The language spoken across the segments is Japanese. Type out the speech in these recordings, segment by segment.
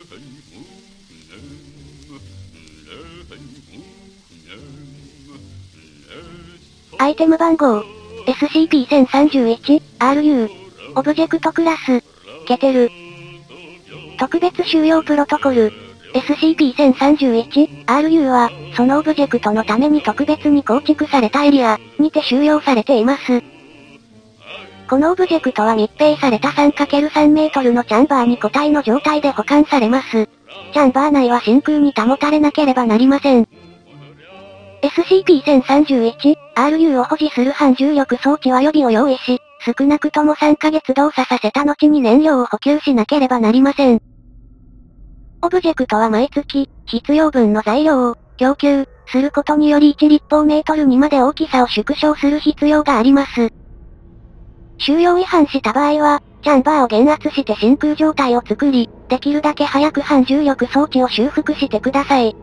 アイテム番号 SCP-1031-RU オブジェクトクラスケテル特別収容プロトコル SCP-1031-RU は、そのオブジェクトのために特別に構築されたエリアにて収容されています。このオブジェクトは密閉された 3×3 メートルのチャンバーに固体の状態で保管されます。チャンバー内は真空に保たれなければなりません。SCP-1031-RU を保持する反重力装置は予備を用意し、少なくとも3ヶ月動作させた後に燃料を補給しなければなりません。オブジェクトは毎月、必要分の材料を供給することにより1立方メートルにまで大きさを縮小する必要があります。収容違反した場合は、チャンバーを減圧して真空状態を作り、できるだけ早く反重力装置を修復してください。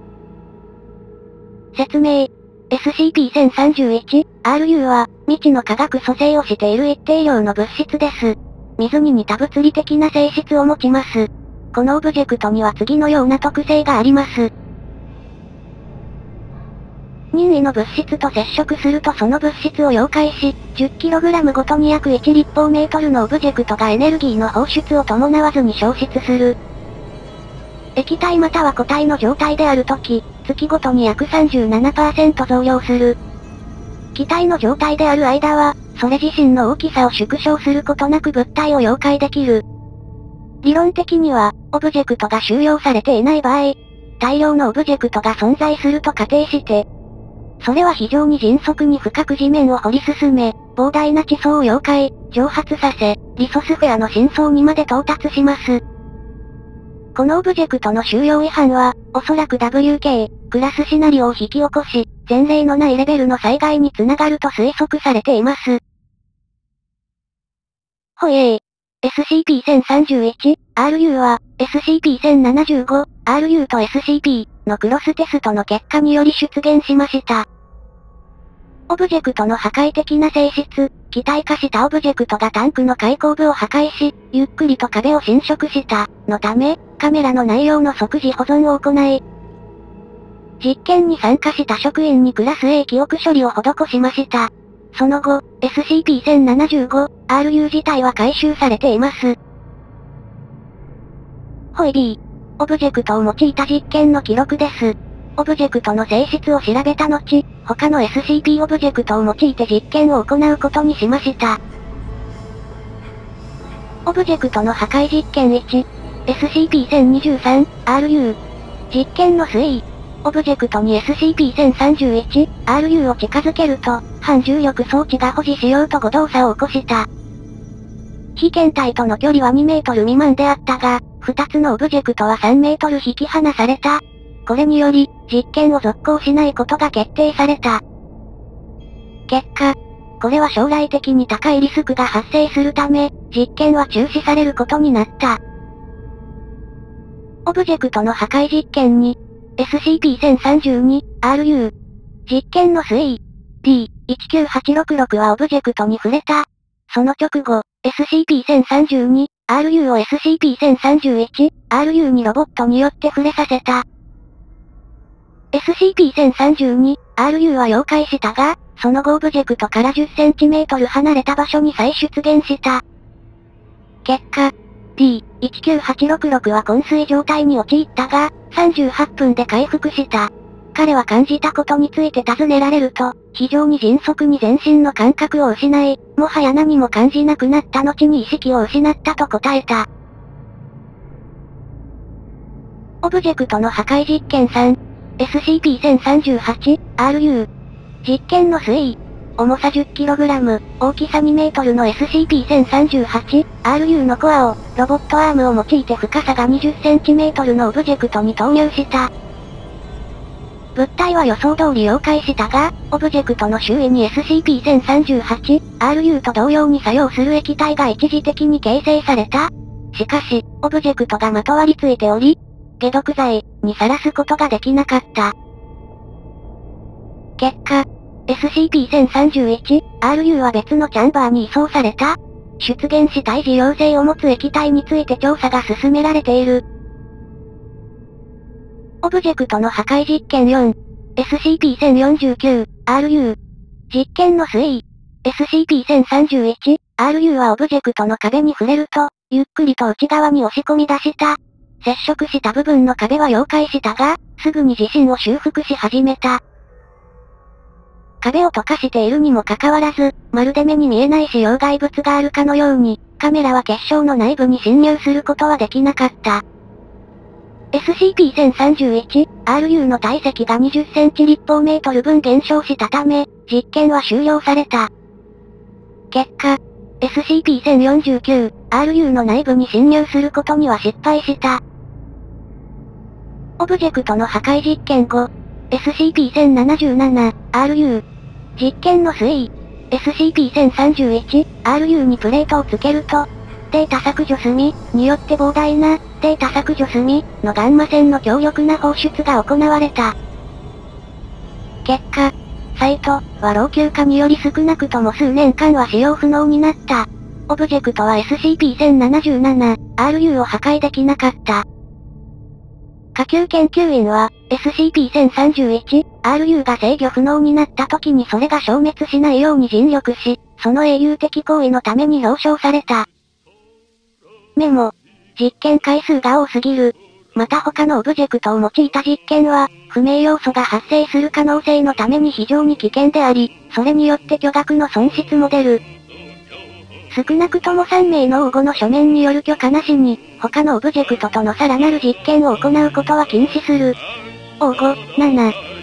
説明。SCP-1031-RU は、未知の化学組成をしている一定量の物質です。水に似た物理的な性質を持ちます。このオブジェクトには次のような特性があります。任意の物質と接触するとその物質を溶解し、10kg ごとに約1立方メートルのオブジェクトがエネルギーの放出を伴わずに消失する。液体または固体の状態であるとき、月ごとに約 37% 増量する。気体の状態である間は、それ自身の大きさを縮小することなく物体を溶解できる。理論的には、オブジェクトが収容されていない場合、大量のオブジェクトが存在すると仮定して、それは非常に迅速に深く地面を掘り進め、膨大な地層を溶解、蒸発させ、リソスフェアの深層にまで到達します。このオブジェクトの収容違反は、おそらく WK、クラスシナリオを引き起こし、前例のないレベルの災害につながると推測されています。ほえー。SCP-1031-RU は、SCP-1075-RU と SCP のクロステストの結果により出現しました。オブジェクトの破壊的な性質、気体化したオブジェクトがタンクの開口部を破壊し、ゆっくりと壁を侵食した、のため、カメラの内容の即時保存を行い、実験に参加した職員にクラス A 記憶処理を施しました。その後、SCP-1075-RU 自体は回収されています。ほい B。オブジェクトを用いた実験の記録です。オブジェクトの性質を調べた後、他の SCP オブジェクトを用いて実験を行うことにしました。オブジェクトの破壊実験1、SCP-1023-RU。実験の推移。オブジェクトに SCP-1031-RU を近づけると、反重力装置が保持しようと誤動作を起こした。被験体との距離は2メートル未満であったが、2つのオブジェクトは3メートル引き離された。これにより、実験を続行しないことが決定された。結果、これは将来的に高いリスクが発生するため、実験は中止されることになった。オブジェクトの破壊実験に、SCP-1032-RU。実験の推移。D-19866 はオブジェクトに触れた。その直後、SCP-1032-RU を SCP-1031-RU にロボットによって触れさせた。SCP-1032-RU は溶解したが、その後オブジェクトから 10cm 離れた場所に再出現した。結果、D-19866 は昏睡状態に陥ったが、38分で回復した。彼は感じたことについて尋ねられると、非常に迅速に全身の感覚を失い、もはや何も感じなくなった後に意識を失ったと答えた。オブジェクトの破壊実験3、SCP-1038-RU。実験の推移。重さ 10kg、大きさ2メートルの SCP-1038-RU のコアを、ロボットアームを用いて深さが 20cm のオブジェクトに投入した。物体は予想通り溶解したが、オブジェクトの周囲に SCP-1038-RU と同様に作用する液体が一時的に形成された。しかし、オブジェクトがまとわりついており、解毒剤にさらすことができなかった。結果、SCP-1031-RU は別のチャンバーに移送された。出現した異常性を持つ液体について調査が進められている。 オブジェクトの破壊実験4。SCP-1049-RU。実験の推移。SCP-1031-RU はオブジェクトの壁に触れると、ゆっくりと内側に押し込み出した。接触した部分の壁は溶解したが、すぐに自身を修復し始めた。壁を溶かしているにもかかわらず、まるで目に見えないし有害物があるかのように、カメラは結晶の内部に侵入することはできなかった。SCP-1031-RU の体積が20センチ立方メートル分減少したため、実験は終了された。結果、SCP-1049-RU の内部に侵入することには失敗した。オブジェクトの破壊実験後、SCP-1077-RU。実験の推移。SCP-1031-RU にプレートをつけると、データ削除済みによって膨大なデータ削除済みのガンマ線の強力な放出が行われた。結果、サイトは老朽化により少なくとも数年間は使用不能になった。オブジェクトは SCP-1077-RU を破壊できなかった。下級研究員は、SCP-1031-RU が制御不能になった時にそれが消滅しないように尽力し、その英雄的行為のために表彰された。メモ。実験回数が多すぎる。また他のオブジェクトを用いた実験は、不明要素が発生する可能性のために非常に危険であり、それによって巨額の損失も出る。少なくとも3名の応募の書面による許可なしに、他のオブジェクトとのさらなる実験を行うことは禁止する。応募、7。